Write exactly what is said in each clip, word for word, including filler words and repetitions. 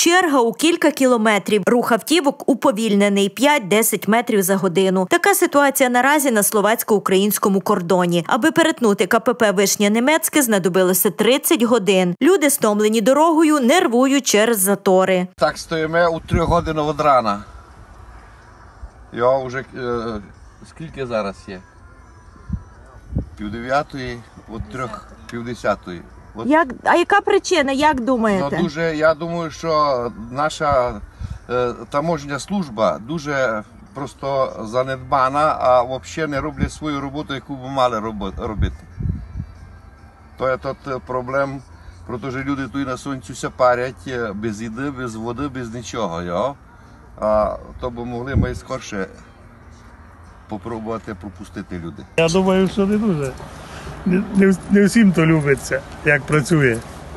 Черга у кілька кілометрів. Рух автівок уповільнений – п'ять-десять метрів за годину. Така ситуація наразі на словацько-українському кордоні. Аби перетнути КПП Вишня-Немецьке, знадобилося тридцять годин. Люди, стомлені дорогою, нервують через затори. Так стоїмо у трьох годин від рана. Я вже, е, скільки зараз є? Пів дев'ятої, від трьох, пів десятої. От. Як, а яка причина, як думаєте? Ну, дуже, я думаю, що наша е, таможня служба дуже просто занедбана, а взагалі не роблять свою роботу, яку б мали робити. То є тут проблем, тому що люди тут на сонці все парять, без їди, без води, без нічого. Йо? А то б могли ми скорше спробувати пропустити люди. Я думаю, що не дуже. Не, не, не всім то любиться, як працює.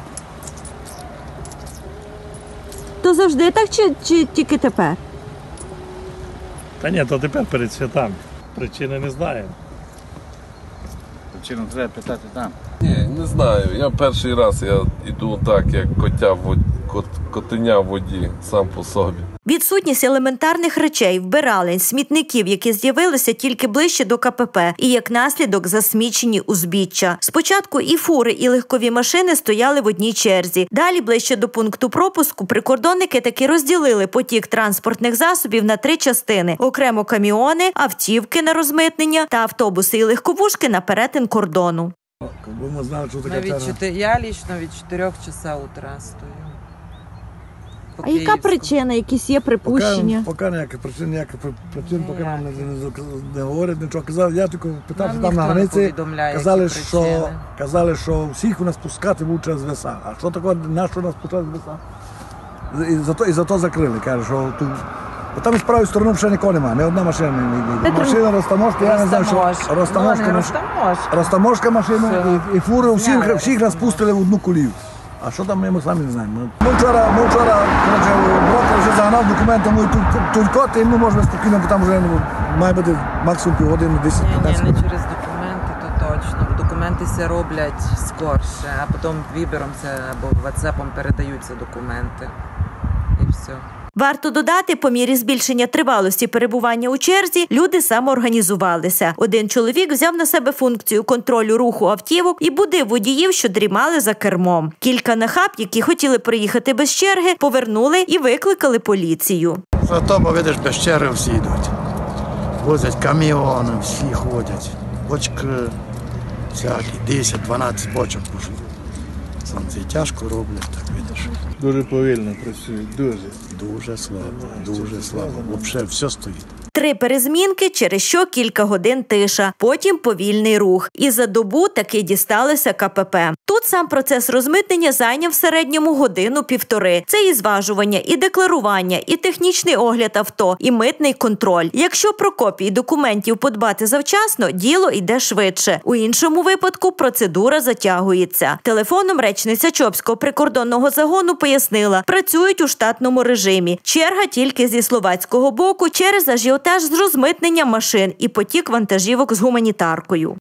То завжди так чи, чи тільки тепер? Та ні, то тепер перед святами. Причини не знаємо. Причину треба питати там. Ні, не знаю. Я перший раз я йду так, як котя в воді, кот, котеня в воді, сам по собі. Відсутність елементарних речей, вбиралень, смітників, які з'явилися тільки ближче до КПП, і як наслідок засмічені узбіччя. Спочатку і фури, і легкові машини стояли в одній черзі. Далі, ближче до пункту пропуску, прикордонники таки розділили потік транспортних засобів на три частини. Окремо каміони, автівки на розмитнення та автобуси і легковушки на перетин кордону. Я лично від чотирьох часов утра стою. А яка причина? Якісь є припущення? Поки, поки ніяка причина, ніяка причина, поки нам не, не, не говорять нічого. Казали, я тільки питав, що там на границі, казали що, казали, що всіх у нас пускати будуть через веса. А що таке, на що нас пускати через веса? І за то, і за то закрили, каже, що тут... Бо там з правої сторони вже нікого немає, ні одна машина не йде. Машина, розтаможка, я не знаю, що розтаможка, розтаможка машина і, і фури всіх, всіх розпустили в одну колію. А що там, ми самі не знаємо. Ми вчора, ми вчора, коротше, брокер вже загнав документи, ми тут код, і ми можемо спокійно, бо там вже має бути максимум півгодини, десять-п'ятнадцять хвилин. Ні, не через документи, то точно. Документи все роблять скорше, а потім вібером або ватсапом передаються документи. І все. Варто додати, по мірі збільшення тривалості перебування у черзі, люди самоорганізувалися. Один чоловік взяв на себе функцію контролю руху автівок і будив водіїв, що дрімали за кермом. Кілька нахаб, які хотіли проїхати без черги, повернули і викликали поліцію. Зато, бо, видиш, без черги всі йдуть. Возять каміони, всі ходять. Бочки всякі, десять-дванадцять бочок пошли. Сонце тяжко роблять, так видиш. Дуже повільно працюють, дуже. Дуже слабо, дуже слабо. Взагалі все стоїть. Три перезмінки, через що кілька годин тиша, потім повільний рух. І за добу таки дісталося КПП. Тут сам процес розмитнення зайняв в середньому годину-півтори. Це і зважування, і декларування, і технічний огляд авто, і митний контроль. Якщо про копії документів подбати завчасно, діло йде швидше. У іншому випадку процедура затягується. Телефоном речниця Чопського прикордонного загону пояснила, працюють у штатному режимі. Черга тільки зі словацького боку через ажіотаж з розмитненням машин і потік вантажівок з гуманітаркою.